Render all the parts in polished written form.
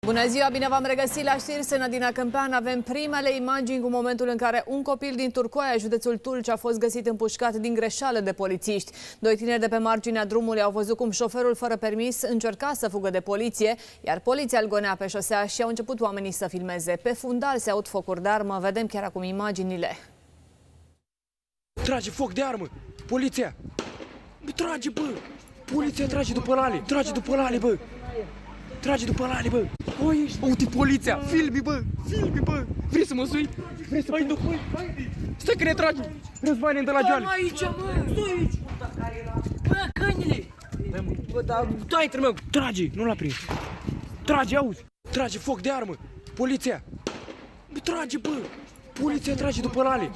Bună ziua, bine v-am regăsit la știri. Senadina Câmpean. Avem primele imagini cu momentul în care un copil din Turcoaia, județul Tulcea, a fost găsit împușcat din greșeală de polițiști. Doi tineri de pe marginea drumului au văzut cum șoferul fără permis încerca să fugă de poliție, iar poliția îl gonea pe șosea și au început oamenii să filmeze. Pe fundal se aud focuri de armă. Vedem chiar acum imaginile. Trage foc de armă! Poliția! Trage, bă! Poliția trage după lale! Trage după lale, bă! Trage după lale, bă! Uite poliția! Filmi, bă! Filmi, bă! Vrei să mă sui? Vrei să... Hai, nu! Stai că ne tragi! Răzvainem de la joale! Stai aici, mă! Stai aici! Bă, câinile! Bă, dar dai între meu! Trage! Nu l-a prins! Trage, auzi! Trage foc de armă! Poliția! Trage, bă! Poliția trage după lale!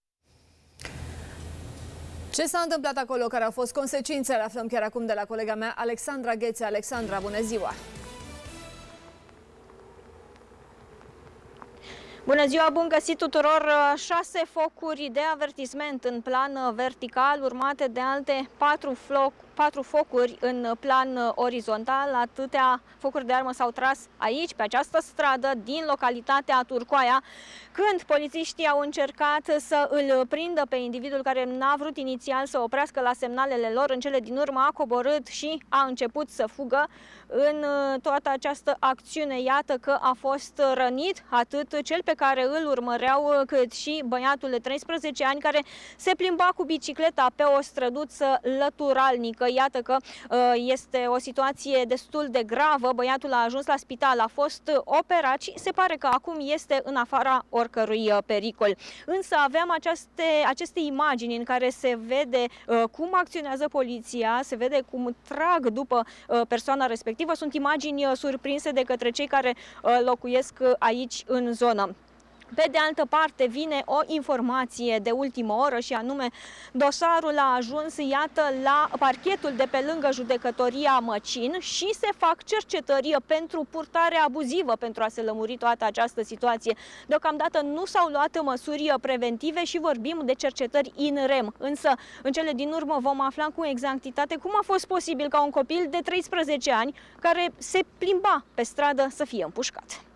Ce s-a întâmplat acolo, care au fost consecințele, aflăm chiar acum de la colega mea, Alexandra Ghețe. Alexandra, bună ziua! Bună ziua, bun găsit tuturor! 6 focuri de avertisment în plan vertical, urmate de alte 4 focuri în plan orizontal. Atâtea focuri de armă s-au tras aici, pe această stradă, din localitatea Turcoaia, când polițiștii au încercat să îl prindă pe individul care n-a vrut inițial să oprească la semnalele lor. În cele din urmă a coborât și a început să fugă. În toată această acțiune, iată că a fost rănit atât cel pe care îl urmăreau, cât și băiatul de 13 ani care se plimba cu bicicleta pe o străduță lăturalnică. Iată că este o situație destul de gravă. Băiatul a ajuns la spital, a fost operat și se pare că acum este în afara oricărui pericol. Însă avem aceste imagini în care se vede cum acționează poliția, se vede cum trag după persoana respectivă. Sunt imagini surprinse de către cei care locuiesc aici în zonă. Pe de altă parte, vine o informație de ultimă oră și anume dosarul a ajuns, iată, la parchetul de pe lângă judecătoria Măcin și se fac cercetări pentru purtare abuzivă pentru a se lămuri toată această situație. Deocamdată nu s-au luat măsuri preventive și vorbim de cercetări in rem. Însă, în cele din urmă vom afla cu exactitate cum a fost posibil ca un copil de 13 ani care se plimba pe stradă să fie împușcat.